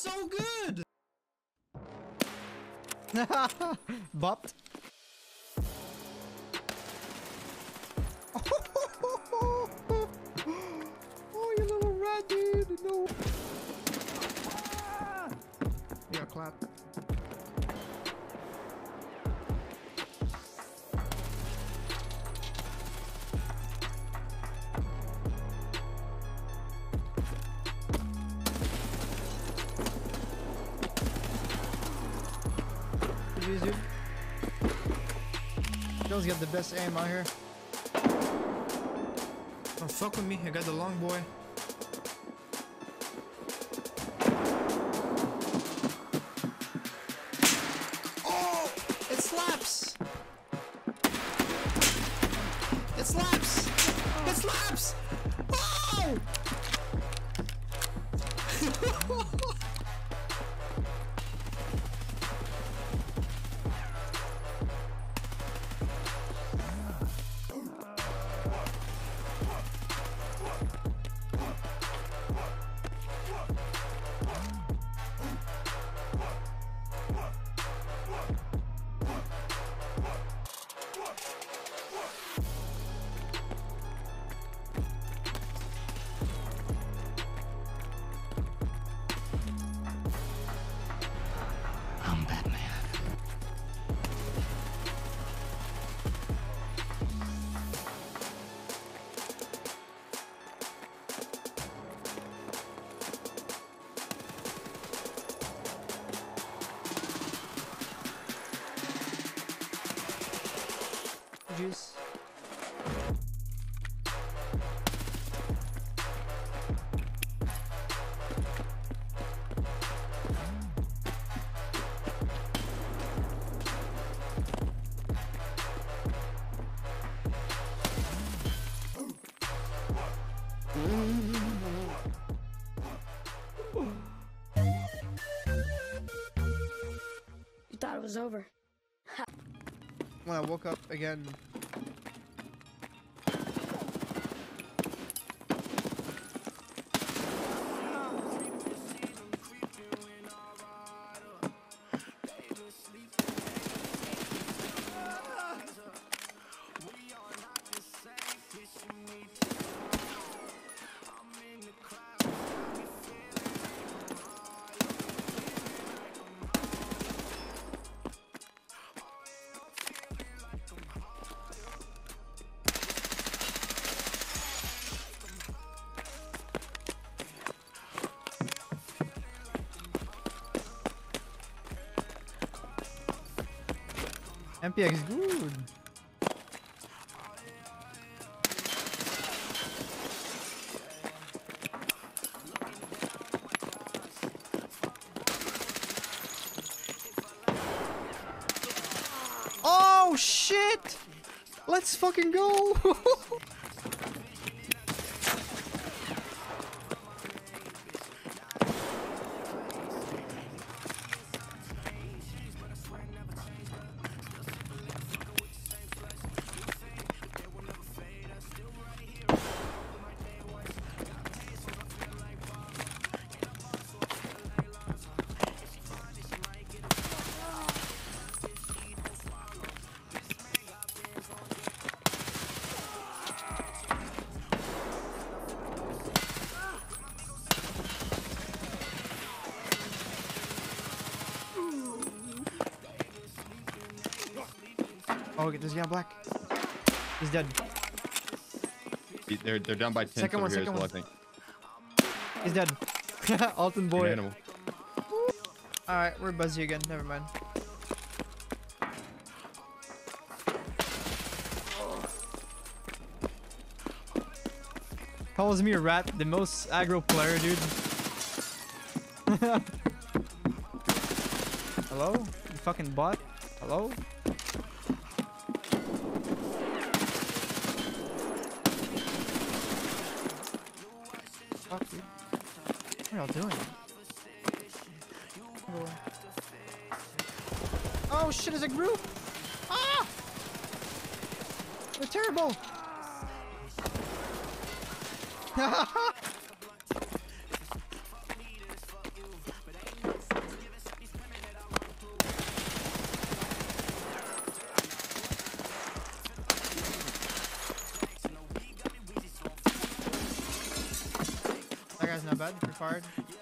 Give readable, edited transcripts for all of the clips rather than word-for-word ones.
so good! Bopped. Oh, you little rat, dude. No. You got clapped. GG's, dude. Jones got the best aim out here. Don't fuck with me, I got the long boy. Oh! It slaps! It slaps! It slaps! Oh! Juice. You thought it was over. When I woke up again. MPX good. Oh shit! Let's fucking go! Oh, get this guy black. He's dead. They're down by 10 Second one, here as second well, one. I think. He's dead. Alton boy. Animal. Alright, we're Buzzy again. Never mind. Calls me a rat, the most aggro player, dude. Hello? You fucking bot? Hello? Fuck, dude. What are y'all doing? Oh shit, it's a group! Ah! They're terrible! bad if you're fired.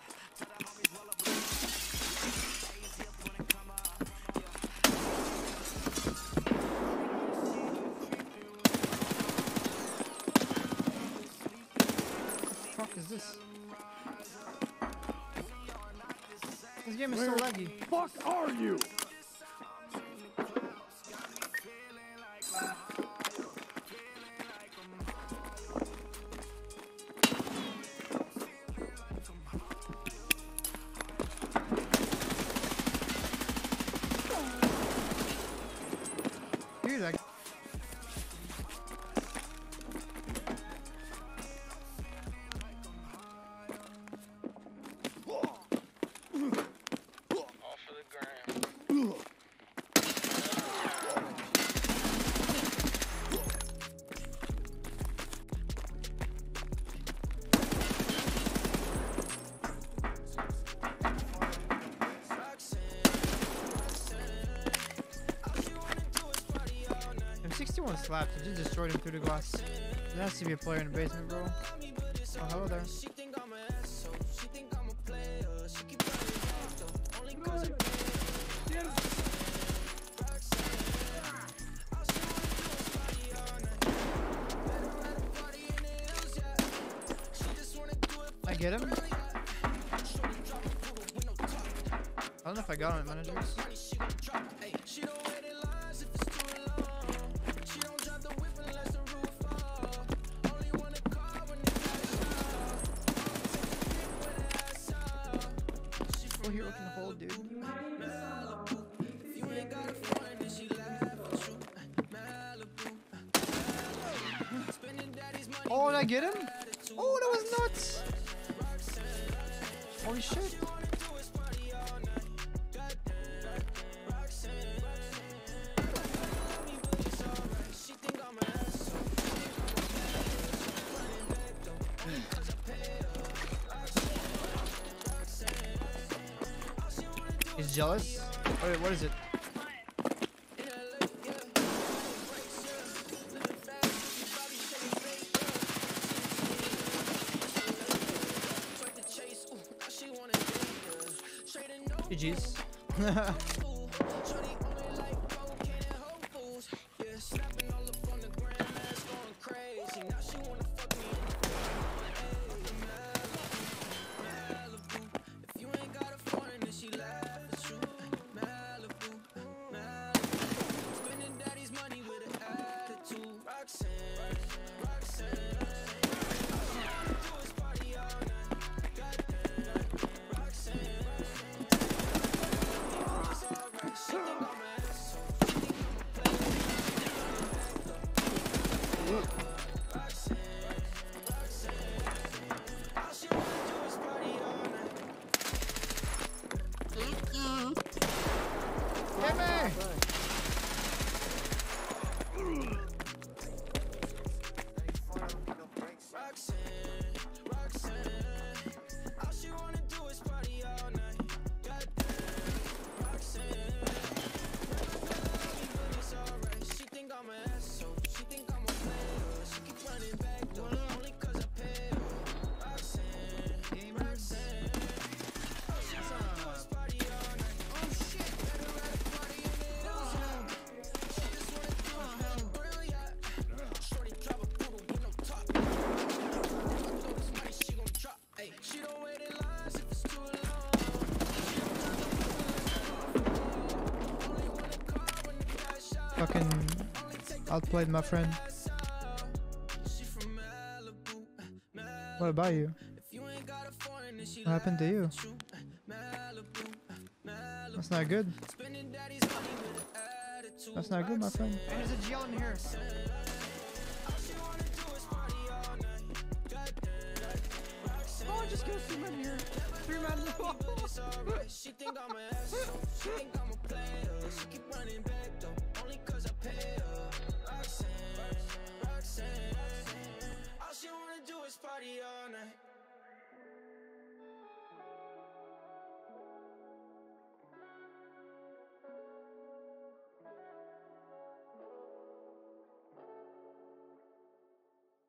What the fuck is this? This game is so laggy. Fuck are you? Dude, like. M61 slapped. I just destroyed him through the glass. There has to be a player in the basement, bro. Oh, hello there. I get him. I don't know if I got him at managers. Full hero can hold, dude. Oh, did I get him? Oh, that was nuts! Holy shit. He's jealous? Wait, what is it? GG's. Fucking outplayed my friend. What about you? What happened to you? That's not good. That's not good, my friend. And there's a GL in here. Oh, I just killed 3 men here. 3 men in the wall.